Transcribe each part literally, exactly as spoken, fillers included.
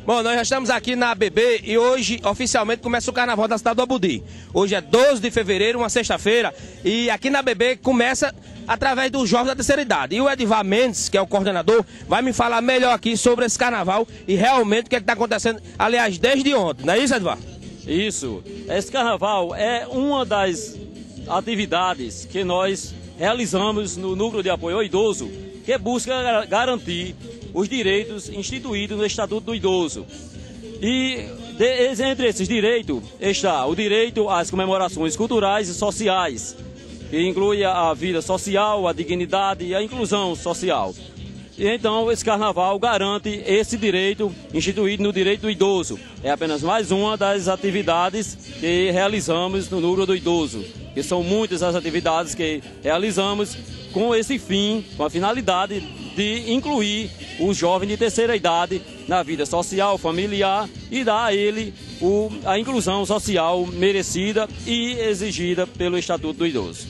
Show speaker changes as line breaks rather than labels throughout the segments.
Bom, nós já estamos aqui na A B B e hoje oficialmente começa o carnaval da cidade do Abudi. Hoje é doze de fevereiro, uma sexta-feira, e aqui na A B B começa através dos jovens da terceira idade. E o Edivar Mendes, que é o coordenador, vai me falar melhor aqui sobre esse carnaval e realmente o que é está acontecendo, aliás, desde ontem. Não é isso, Edivar?
Isso. Esse carnaval é uma das atividades que nós realizamos no Núcleo de Apoio ao Idoso, que busca garantir os direitos instituídos no Estatuto do Idoso. E de, entre esses direitos está o direito às comemorações culturais e sociais, que inclui a vida social, a dignidade e a inclusão social. E então esse carnaval garante esse direito instituído no direito do idoso. É apenas mais uma das atividades que realizamos no Núcleo do Idoso, que são muitas as atividades que realizamos com esse fim, com a finalidade de incluir o jovem de terceira idade na vida social, familiar e dar a ele o, a inclusão social merecida e exigida pelo Estatuto do Idoso.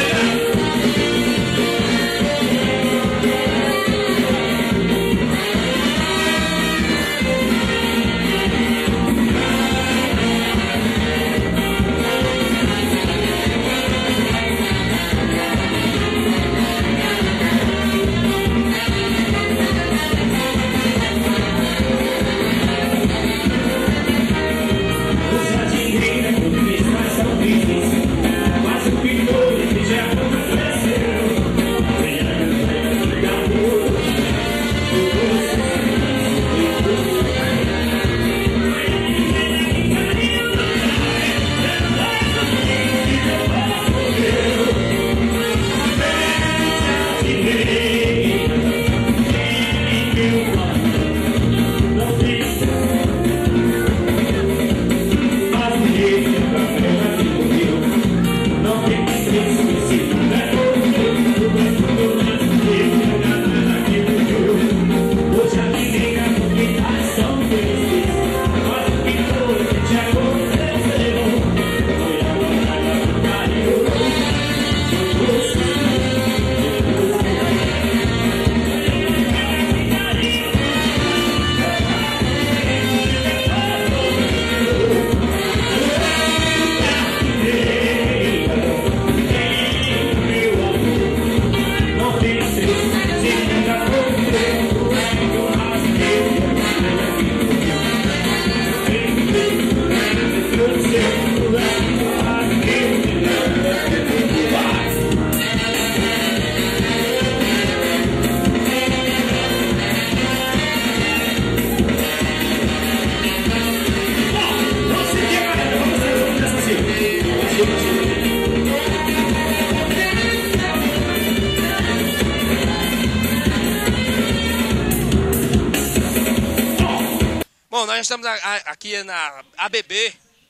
Bom, nós estamos aqui na A B B,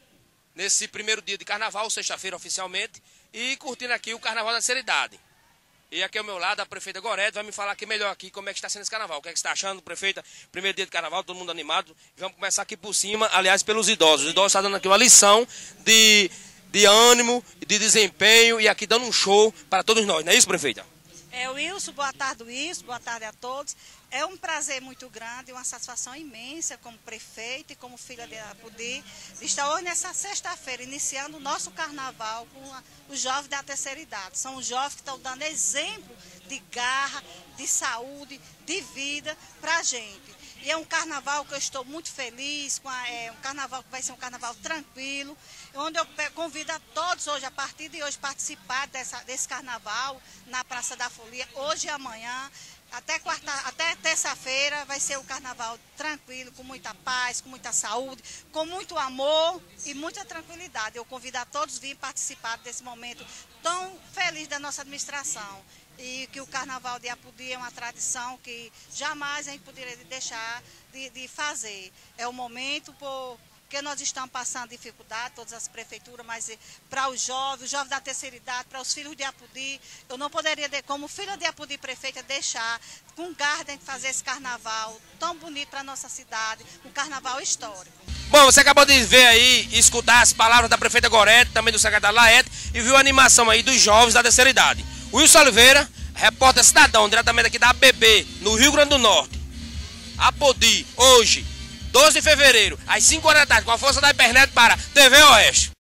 nesse primeiro dia de carnaval, sexta-feira oficialmente, e curtindo aqui o carnaval da terceira idade. E aqui ao meu lado a prefeita Gorete vai me falar aqui melhor aqui como é que está sendo esse carnaval. O que é que você está achando, prefeita? Primeiro dia de carnaval, todo mundo animado. Vamos começar aqui por cima, aliás, pelos idosos. Os idosos estão dando aqui uma lição de, de ânimo, de desempenho e aqui dando um show para todos nós. Não é isso, prefeita?
É, Wilson, boa tarde, Wilson, boa tarde a todos. É um prazer muito grande, uma satisfação imensa como prefeito e como filha de Abudi, de estar hoje nessa sexta-feira, iniciando o nosso carnaval com a, os jovens da terceira idade. São os jovens que estão dando exemplo de garra, de saúde, de vida para a gente. E é um carnaval que eu estou muito feliz, com a, é um carnaval que vai ser um carnaval tranquilo, onde eu convido a todos hoje, a partir de hoje, participar dessa, desse carnaval na Praça da Folia, hoje e amanhã. Até, quarta, até terça-feira vai ser um carnaval tranquilo, com muita paz, com muita saúde, com muito amor e muita tranquilidade. Eu convido a todos a virem participar desse momento tão feliz da nossa administração. E que o carnaval de Abudi é uma tradição que jamais a gente poderia deixar de, de fazer. É o momento por... porque nós estamos passando dificuldade, todas as prefeituras, mas para os jovens, os jovens da terceira idade, para os filhos de Abudi, eu não poderia, como filha de Abudi prefeita, deixar com garra de fazer esse carnaval tão bonito para a nossa cidade, um carnaval histórico.
Bom, você acabou de ver aí, escutar as palavras da prefeita Gorete, também do secretário Laete, e viu a animação aí dos jovens da terceira idade. Wilson Oliveira, repórter cidadão, diretamente aqui da A B B, no Rio Grande do Norte. Abudi, hoje, doze de fevereiro, às cinco horas da tarde, com a força da internet para T V Oeste.